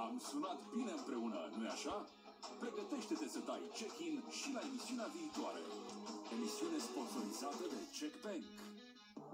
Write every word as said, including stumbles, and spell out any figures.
Am sunat bine împreună, nu-i așa? Pregătește-te să dai check-in și la emisiunea viitoare. Emisiune sponsorizată de CheckBank.